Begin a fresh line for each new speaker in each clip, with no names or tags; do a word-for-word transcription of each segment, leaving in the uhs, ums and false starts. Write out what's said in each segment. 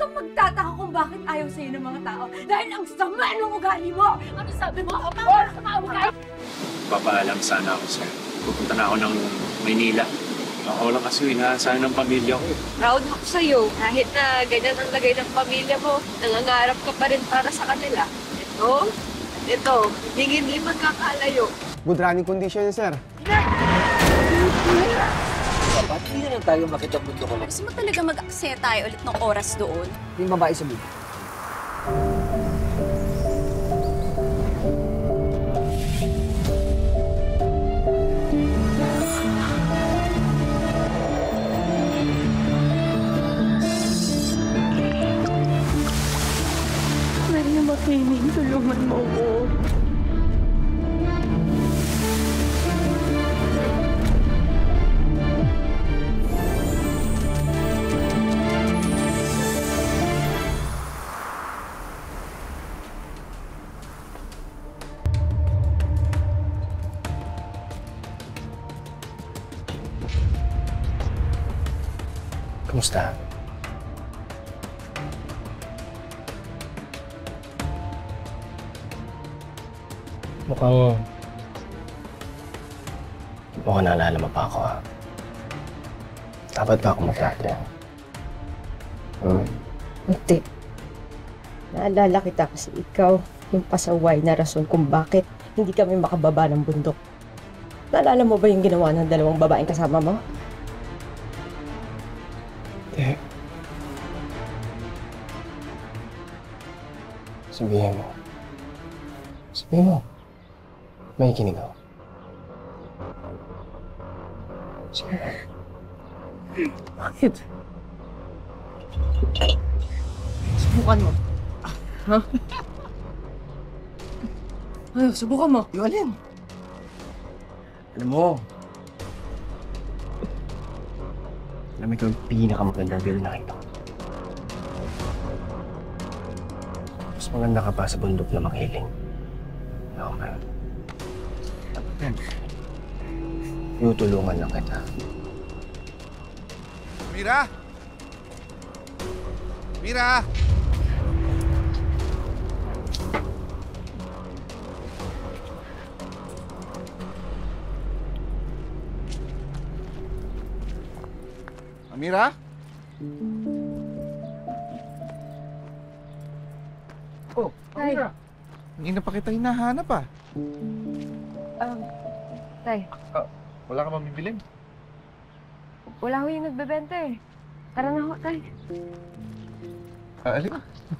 kang magtataka kung bakit ayaw sa'yo ng mga tao. Dahil ang sama ng ugali mo! Ano sabi mo? Ang sama ng ugali!
Papaalam sana ako sa'yo. Pupunta na ako ng Maynila. Ako lang kasi inaasahan ng pamilya ko.
Proud ako sa'yo. Kahit na ganyan ang lagay ng pamilya mo, nangangarap ka pa rin para sa kanila. Ito, ito, hindi hindi magkakalayo.
Good running condition yun, sir.
Ba't hindi na lang tayo makita mundo ko?
Gusto mo talaga mag-aksaya tayo ulit ng oras doon?
Yung babae sa bibig.
Maria Makinig, tulungan mo ko.
Kamusta? Mukhang... Mukhang naalala mo pa ako, ha? Dapat ba ako mag-ate? Hmm?
Hindi. Naalala kita kasi ikaw yung pasaway na rason kung bakit hindi kami makababa ng bundok. Naalala mo ba yung ginawa ng dalawang babaeng kasama mo?
Hindi. Sabihin mo. Sabihin mo. May kinig ako. Sige. Bakit?
Subukan mo. Ha? Ay, subukan mo.
Yung alin? Alam mo, alam mo ikaw yung pinakamagandang girl na nakita ko. Mas maganda ka pa sa bundok na makiling. Ako man. Yan. Tutulungan lang kita.
Mira! Mira! Amira? Oh, Amira. Hindi na pa kita hinahanap ah.
Um, Tay.
Ah, wala ka bang bibilin?
Wala ho yung nagbebenta eh. Tara na ho, Tay.
Ah, alin?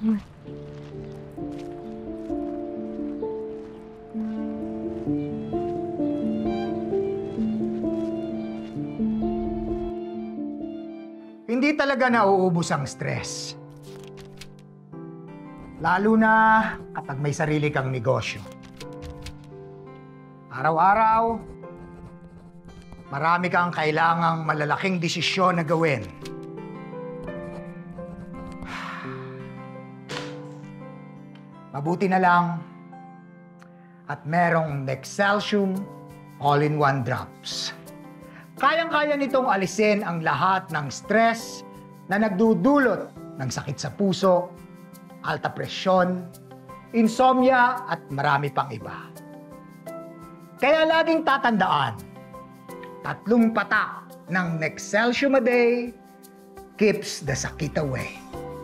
Hindi talaga nauubos ang stress. Lalo na kapag may sarili kang negosyo. Araw-araw, marami kang kailangang malalaking desisyon na gawin. Mabuti na lang at merong Nexcelsium All-in-One Drops. Kayang-kaya nitong alisin ang lahat ng stress na nagdudulot ng sakit sa puso, alta presyon, insomnia at marami pang iba. Kaya laging tatandaan, tatlong patak ng Nexcelsium a day keeps the sakit away.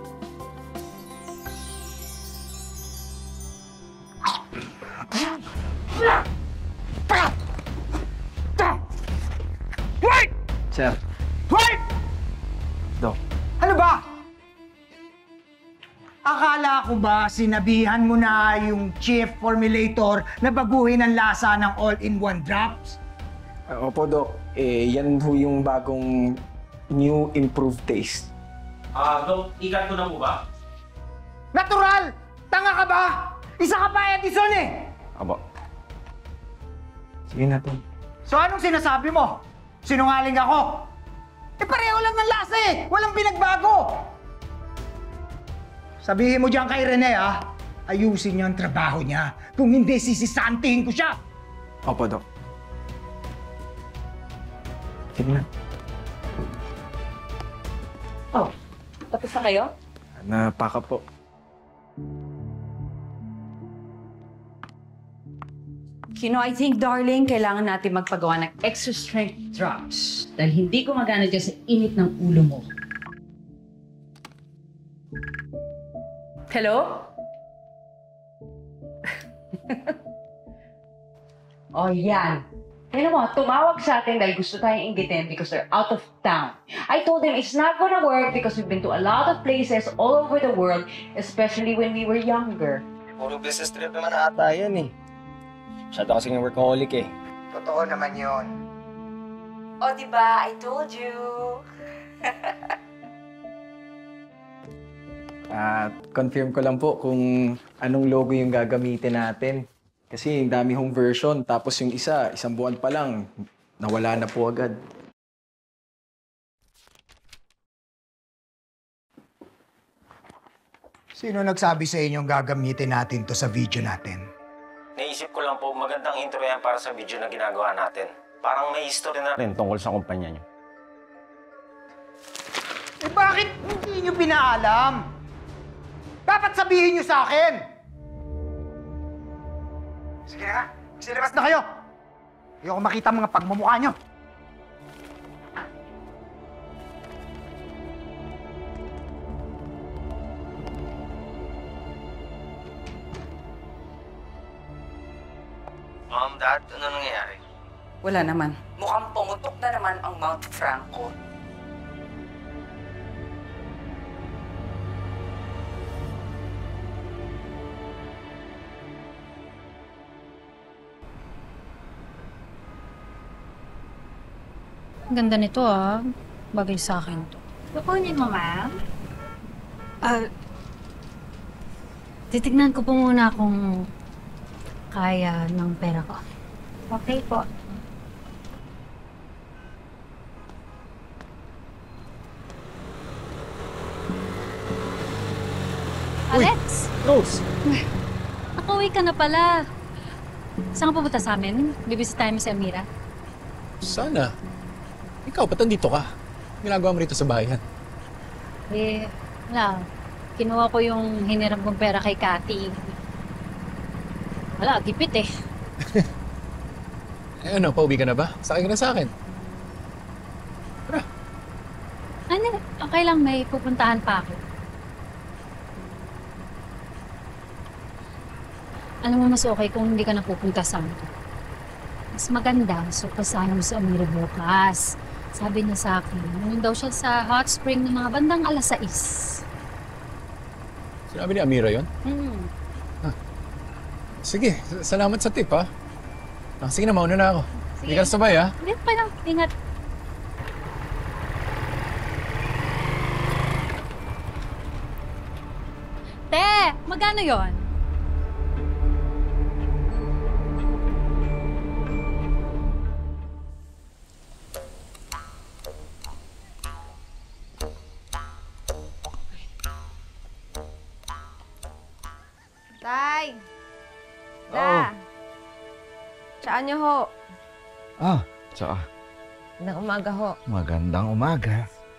Wait!
Sir.
Wait!
Dok.
Ano ba? Akala ko ba sinabihan mo na yung chief formulator na baguhin ang lasa ng all-in-one drops?
Uh, opo, Dok. Eh, yan ho yung bagong new improved taste.
Ah, Dok, ikat ko na po ba?
Natural! Tanga ka ba? Isa ka pa, Edison eh!
Aba. Sige na, Tom.
So anong sinasabi mo? Sinungaling ako? Eh pareho lang ng lasa eh! Walang pinagbago! Sabihin mo dyan kay Rene ah, ayusin niya ang trabaho niya. Kung hindi, sisisantihin ko siya!
Opo, Dok. Sige na.
Oh, tapos na kayo?
napaka po.
Kino, I think, darling, kailangan natin magpagawa ng extra strength drops dahil hindi gumagana dyan sa init ng ulo mo. Hello? Oh, yan. Tignan mo, tumawag sa atin dahil gusto tayong inggitin because they're out of town. I told them it's not gonna work because we've been to a lot of places all over the world, especially when we were younger.
Puro business trip naman ata yan eh. Masyado kasing workaholic eh.
Totoo naman yun.
Oh, diba? I told you.
At confirm ko lang po kung anong logo yung gagamitin natin. Kasi yung dami hong version, tapos yung isa, isang buwan pa lang, nawala na po agad.
Sino nagsabi sa inyong gagamitin natin to sa video natin?
Naisip ko lang po, magandang intro yan para sa video na ginagawa natin. Parang may history na rin tungkol sa kumpanya niyo.
Eh bakit hindi nyo pinaalam? Dapat sabihin nyo sa akin! Sige na nga, silabas na kayo! Ayoko makita ang mga pagmumukha nyo.
Mom, Dad, ano nangyayari?
Wala naman. Mukhang pumutok na naman ang Mount Franco.
Ang ganda nito ah. Bagay sa akin to.
Kukunin mo, ma'am?
Ah, titignan ko po muna kung kaya ng pera ko.
Okay po.
Alex!
Rose!
Nakauwi ka na pala. Saan ka pupunta sa amin? Bibisitahin mo si Amira?
Sana. Ikaw, ba't nandito ka? Ginagawa mo rito sa bayan.
Eh, wala. Kinuha ko yung hiniram kong pera kay Cathy. Wala, gipit eh.
Eh ano, pauwi ka na ba? Sakay ka na sa akin.
Ano, okay lang, may pupuntahan pa ako. Alam mo, mas okay kung hindi ka na pupunta sa amin. Mas maganda, so kasama mo sa Amira bukas. Sabi niya sa akin, nung daw siya sa hot spring ng mga bandang alas sais.
Sinabi ni Amira yon?
Hmm.
Sige, salamat sa tip ha. Ah, sige na, mauna na ako. Hindi ka na sabay ha.
Hindi pa lang, ingat. Te, magkano yon?
Tay! Da! Saan niyo ho?
Ah, tsaka.
Magandang umaga ho.
Magandang umaga.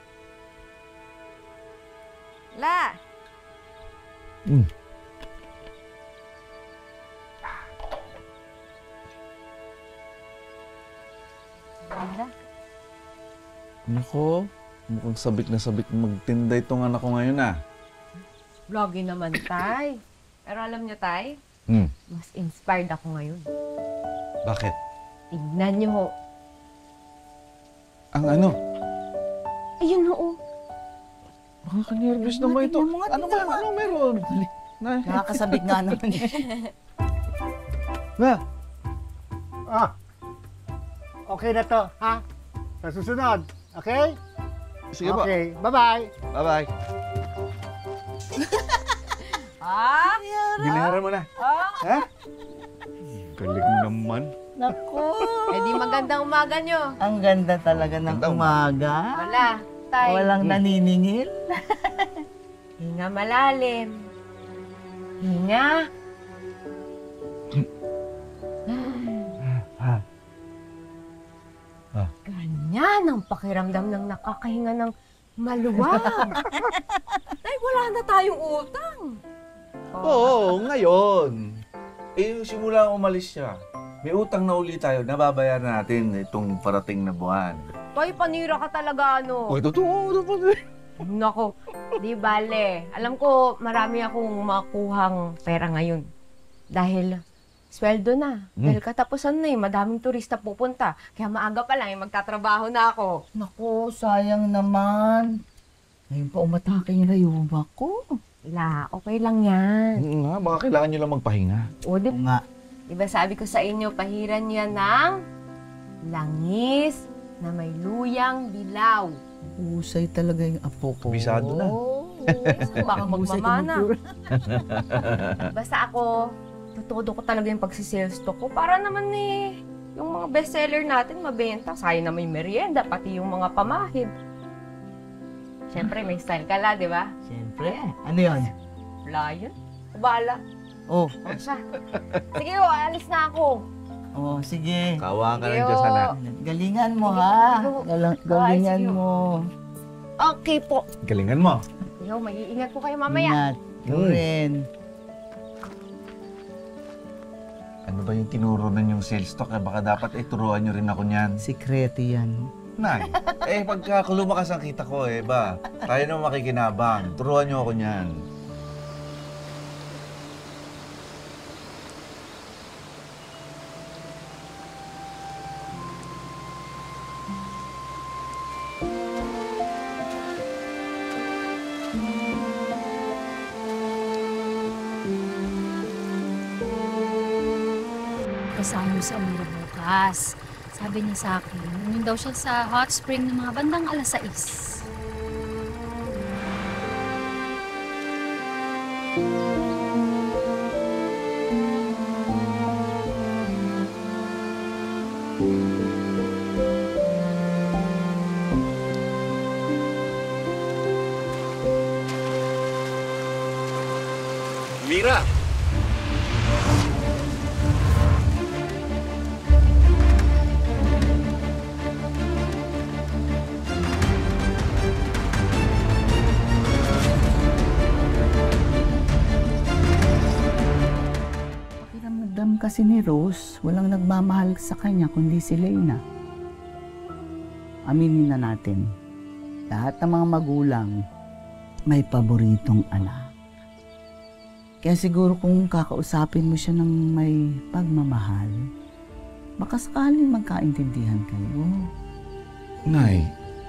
La!
Hmm.
Ganda.
Nako, mukhang sabik na sabik magtinda itong anak ko ngayon ah.
Vloggy naman, Tay. Pero alam niyo, Tay,
Hmm.
mas inspired ako ngayon.
Bakit?
Tignan niyo ho.
Ang ano?
Ayun ho.
Nakaka-nervous naman ito. Ano ba? Ano meron? Nay.
Nakakasabik nga naman eh.
Na? Ah. Okay na to, ha? Sa susunod, okay?
Sige po.
Okay, bye-bye.
Bye-bye.
Ah?
Binayaran mo na. Ha? Galing naman.
Naku!
Eh di magandang umaga niyo.
Ang ganda talaga ng
Ganda.
umaga.
Wala, Tay.
Walang naniningil.
Hinga malalim. Hinga. Ganyan ang pakiramdam ng nakakahinga ng maluwag. Ay, wala wala na tayong utang.
Oo, ngayon. Eh, yung simula umalis siya, may utang na uli tayo, nababayaran natin itong parating na buwan.
Toy, panira ka talaga, ano?
Uy, totoo, totoo.
Nako, di bale. Alam ko, marami akong makuhang pera ngayon. Dahil sweldo na.
Hmm.
Dahil katapusan na eh, madaming turista pupunta. Kaya maaga pa lang, eh, magtatrabaho na ako.
Naku, sayang naman. Ngayon pa umatake yung rayuma ko.
La, okay lang yan.
Oo nga, baka kailangan nyo lang magpahinga.
O, di,
Nga.
diba sabi ko sa inyo, pahiran nyo yan ng langis na may luyang dilaw.
Usay talaga yung apo ko.
Bisado na.
Oo, baka magmamana. Basta ako, tutudo ko talaga yung pagsisales to ko. Para naman eh, yung mga bestseller natin mabenta. Sayang na may merienda, pati yung mga pamahid. Siyempre, may style ka la, di ba?
Siyempre. Ano yun?
Wala yun. Bala.
Oh.
O siya. Sige, o, alis na ako.
Oh, sige.
Kawa ka
Sige,
lang dyan sana.
Galingan mo, ha? Galang- galingan
sige.
mo.
Okay po.
Galingan mo.
Yo, mag-iingat po kayo mamaya.
Ingat. Ikaw
Hmm.
rin.
Ano ba yung tinuro na yung sales talk? Eh, baka dapat eh, turuan nyo rin ako niyan.
Sikreto yan.
Nay, eh pagka lumakas ang kita ko eh, ba? Tayo naman makikinabang. Turuan nyo ako niyan.
Kasama mo sa Amira bukas. Sabi niya sa akin, umin daw siya sa hot spring ng mga bandang alas sais.
Mira!
Pakiramdam kasi ni Rose, walang nagmamahal sa kanya kundi si Leyna. Aminin na natin, lahat ng mga magulang may paboritong anak. Kaya siguro kung kakausapin mo siya ng may pagmamahal, baka sakaling magkaintindihan kayo.
Nay,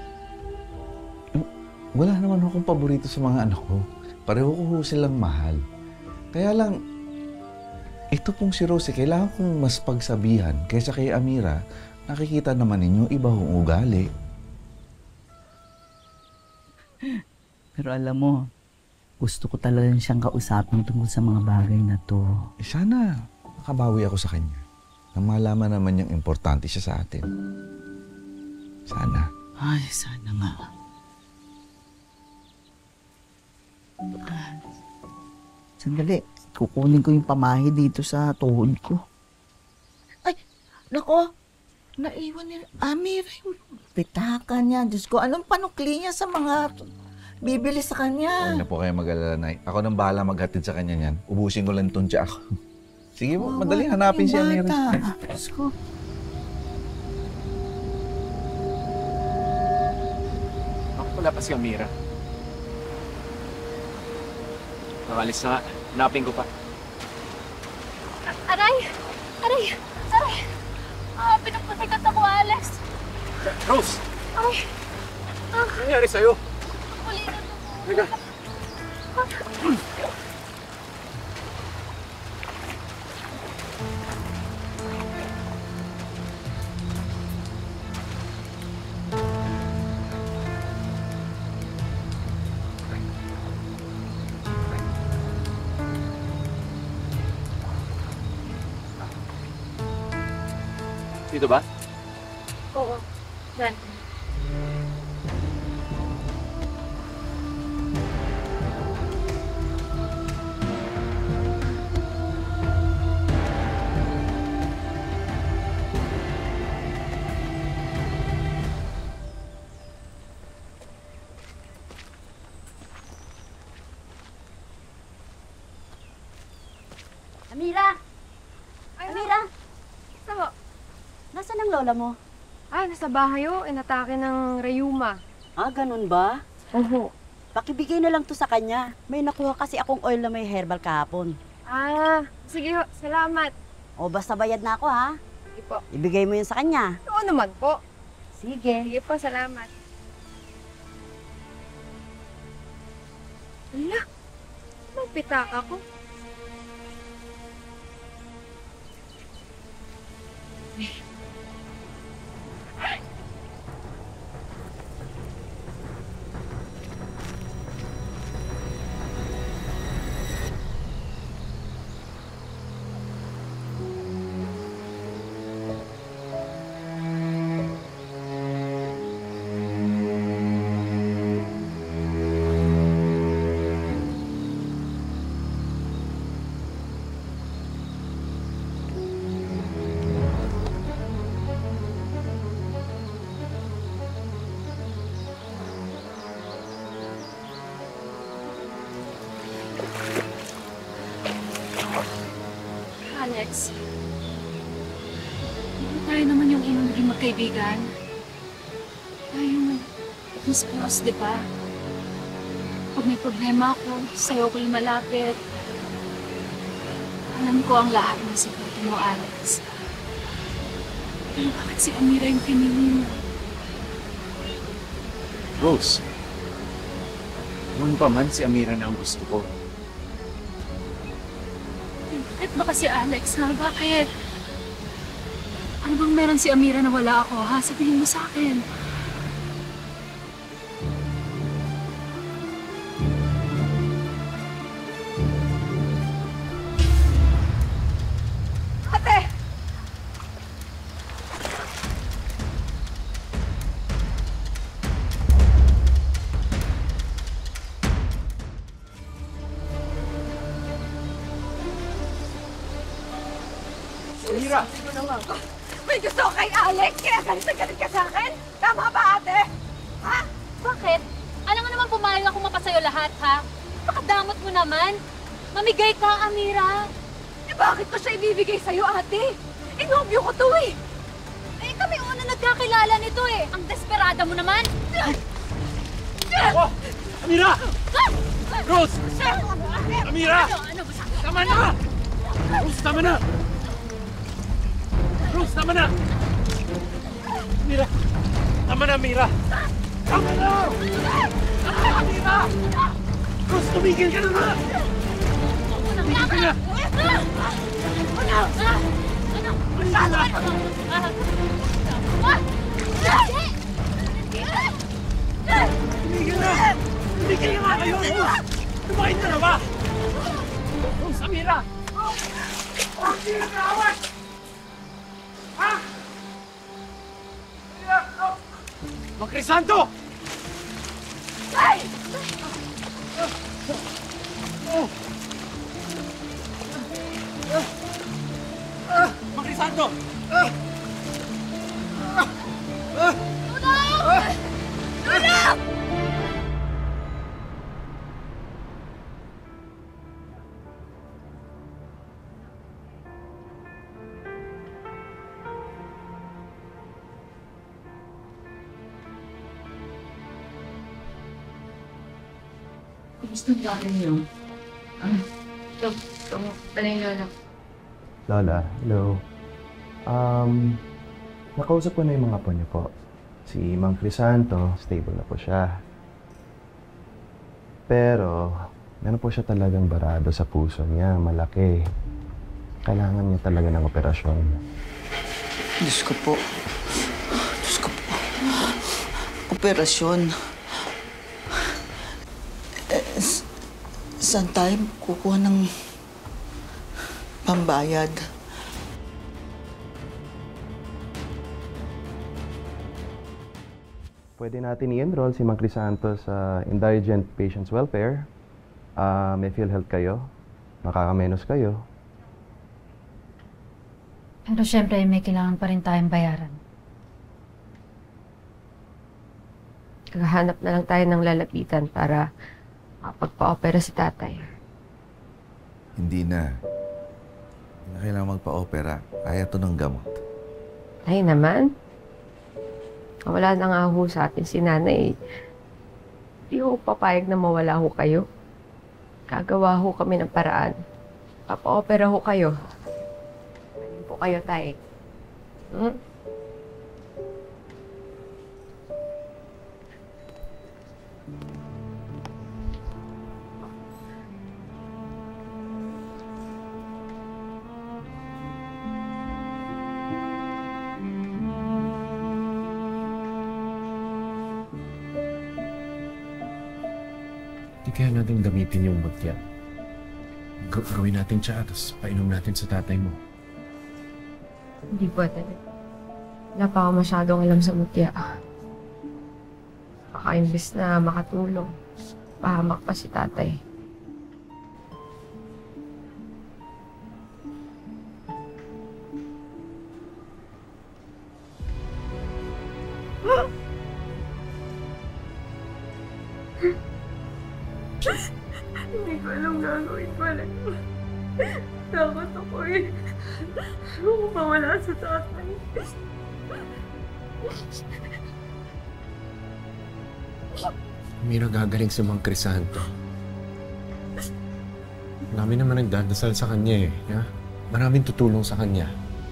wala naman akong paborito sa mga anak ko. Pareho ko ho silang mahal. Kaya lang, ito pong si Rosie, kailangan kong mas pagsabihan kaysa kay Amira. Nakikita naman ninyo, iba hong ugali.
Pero alam mo, gusto ko talaga siyang kausapin tungkol sa mga bagay na to.
Eh sana, makabawi ako sa kanya. Nang malaman naman niyang importante siya sa atin. Sana.
Ay, sana nga. Sandali, kukunin ko yung pamahi dito sa tuhod ko. Ay, nako, naiwan ni Amir yung pitaka niya. Diyos ko, anong panukli niya sa mga bibili sa kanya?
Huwag na po kayo mag-alala, Nay. Ako nang bahala maghatid sa kanya niyan. Ubusin ko lang itong tiyak ako. Sige po, madali hanapin si Amir.
Diyos ko.
Ako wala pa si Amira. Nakalis na nga. Hanapin ko pa.
Aray! Aray! Aray! Ah, pinagpasikat ako, Alex.
Rose!
Ay!
Ano nangyari sa'yo?
Huli na to.
Teka. Dito ba?
Oo. Yan.
Amira! Amira!
Saan?
Nasaan ang lola mo?
Ah, nasa bahay oh. Inatake ng rayuma.
Ah, ganun ba?
Oo.
Pakibigay na lang to sa kanya. May nakuha kasi akong oil na may herbal kahapon.
Ah, sige ho. Salamat.
O basta bayad na ako ha.
Sige po.
Ibigay mo yun sa kanya.
Oo naman po.
Sige.
Sige po, salamat. Ala, anong pitaka ko?
Alex, hindi tayo naman yung unang naging magkaibigan. Tayo, mas close, di ba? Pag may problema ako, sa'yo ko lumalapit. Alam ko ang lahat ng sikreto mo, Alex. Pero bakit si Amira yung pinili mo?
Rose, noon pa man si Amira na ang gusto ko.
Bakit ba kasi, Alex, ha? Bakit? Ano bang meron si Amira na wala ako, ha? Sabihin mo sa akin.
Ate!
Amira!
May gusto ko kay Alex, kaya galit na galit ka sa akin? Tama ba, ate? Ha?
Bakit? Alam mo naman pumayag ako mapasayo lahat, ha? Pakadamot mo naman. Mamigay ka, Amira.
Eh bakit ko siya ibibigay sa'yo, ate? Inobyo ko to eh.
Eh, kami una nagkakilala nito eh. Ang desperada mo naman.
Oh! Amira! Rose! Amira!
Ano ba sabi?
Tama na! Rose, tama na! Rose, tama na! Amira! Tama na, Amira! Tama na! Amira! Rose, tumigil ka na nga! Tumigil ka na! Tumigil na! Tumigil na nga kayo! Tumakin na na ba? Rose, Amira! Amira, kaawat! Ha? Mang Crisanto!
Ay!
Mang Crisanto!
Tulong! Tulong!
Gusto ba niyo?
Ah, ito, ito mo. Talay lola.
Lola, hello. Um, nakausap ko na yung mga apo niyo po. Si Mang Crisanto, stable na po siya. Pero, meron po siya talagang barado sa puso niya, malaki. Kailangan niya talaga ng operasyon.
Diyos ko po. Diyos ko po. Operasyon. Eh, s- saan tayo kukuha ng pambayad?
Pwede natin i-enroll si Mang Crisanto sa Indigent Patients Welfare. Ah, may PhilHealth kayo. Makakamenos kayo.
Pero syempre, may kailangan pa rin tayong bayaran.
Kakahanap na lang tayo ng lalapitan para makapagpa-opera si tatay.
Hindi na. na kailangan magpa-opera. Kaya to ng gamot.
Ay naman. Wala na nga ho sa atin si nanay. Di ho papayag na mawala ho kayo. Gagawa ho kami ng paraan. Papa-opera ho kayo. Ayun po kayo, tay. Hmm?
Hindi kaya natin gamitin yung mutya. G- gawin natin siya, tapos painom natin sa tatay mo.
Hindi pwede. Wala pa ako masyadong alam sa mutya. Baka imbis na makatulong, pahamak pa si tatay.
Hindi ko alam gagawin pala. Takot ako eh. Ako mawala sa tatay.
Mira, gagaling si Mang Crisanto. Marami naman nagdadasal sa kanya eh. Ya? Maraming tutulong sa kanya.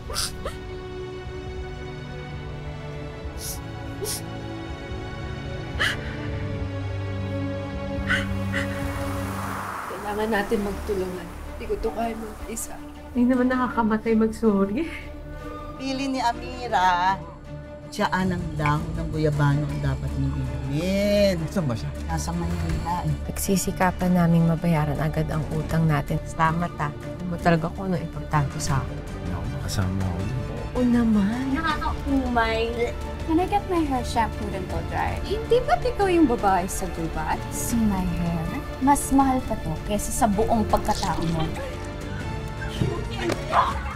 Kailangan natin magtulungan. Hindi ko to kaya mag-isa.
Hindi naman nakakamatay mag-sorry.
Pili ni Amira. Tsaan ang dahon ng guyabano ang dapat mong inumin.
Saan ba siya?
Nasa Manila.
Nagsisikapan naming mabayaran agad ang utang natin. Salamat ah. Alam mo talaga kung anong importante sa akin.
Wala akong makasama ako.
Oo naman.
Nakakaumay. Can I get my hair shampooed and blow dried? Hindi ba't ikaw yung babae sa gubat? See my hair? Mas mahal pa to kesa sa buong pagkatao mo.